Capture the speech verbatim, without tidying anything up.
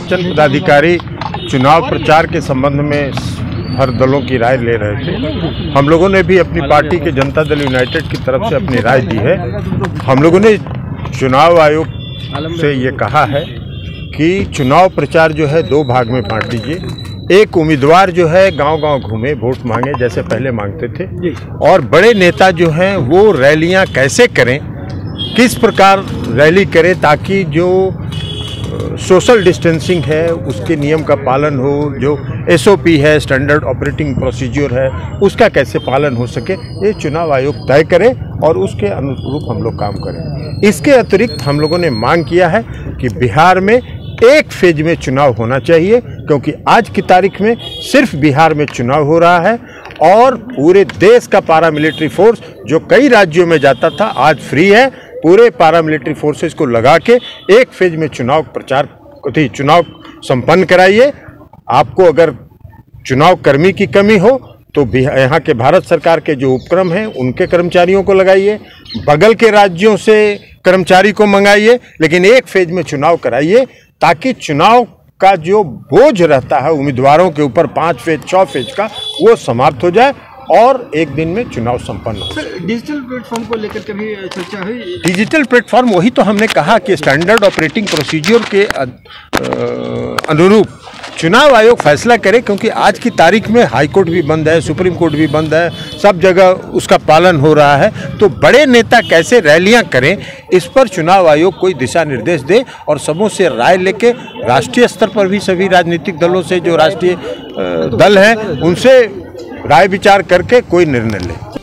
निर्वाचन पदाधिकारी चुनाव प्रचार के संबंध में हर दलों की राय ले रहे थे। हम लोगों ने भी अपनी पार्टी के जनता दल यूनाइटेड की तरफ से अपनी राय दी है। हम लोगों ने चुनाव आयोग से ये कहा है कि चुनाव प्रचार जो है दो भाग में बांट दीजिए। एक उम्मीदवार जो है गांव-गांव घूमे, वोट मांगे जैसे पहले मांगते थे, और बड़े नेता जो हैं वो रैलियां कैसे करें, किस प्रकार रैली करें ताकि जो सोशल डिस्टेंसिंग है उसके नियम का पालन हो, जो एसओपी है, स्टैंडर्ड ऑपरेटिंग प्रोसीजर है, उसका कैसे पालन हो सके, ये चुनाव आयोग तय करे और उसके अनुरूप हम लोग काम करें। इसके अतिरिक्त हम लोगों ने मांग किया है कि बिहार में एक फेज में चुनाव होना चाहिए, क्योंकि आज की तारीख में सिर्फ बिहार में चुनाव हो रहा है और पूरे देश का पैरामिलिट्री फोर्स जो कई राज्यों में जाता था आज फ्री है। पूरे पैरामिलिट्री फोर्सेस को लगा के एक फेज में चुनाव प्रचार चुनाव संपन्न कराइए। आपको अगर चुनाव कर्मी की कमी हो तो यहाँ के भारत सरकार के जो उपक्रम हैं उनके कर्मचारियों को लगाइए, बगल के राज्यों से कर्मचारी को मंगाइए, लेकिन एक फेज में चुनाव कराइए ताकि चुनाव का जो बोझ रहता है उम्मीदवारों के ऊपर पाँच फेज छः फेज का, वो समाप्त हो जाए और एक दिन में चुनाव संपन्न हो। सर, डिजिटल प्लेटफॉर्म को लेकर कभी चर्चा हुई? डिजिटल प्लेटफॉर्म वही तो हमने कहा कि स्टैंडर्ड ऑपरेटिंग प्रोसीजर के अनुरूप चुनाव आयोग फैसला करे, क्योंकि आज की तारीख में हाई कोर्ट भी बंद है, सुप्रीम कोर्ट भी बंद है, सब जगह उसका पालन हो रहा है। तो बड़े नेता कैसे रैलियां करें, इस पर चुनाव आयोग कोई दिशा निर्देश दे और सबों से राय लेके राष्ट्रीय स्तर पर भी सभी राजनीतिक दलों से जो राष्ट्रीय दल हैं उनसे राय विचार करके कोई निर्णय ले।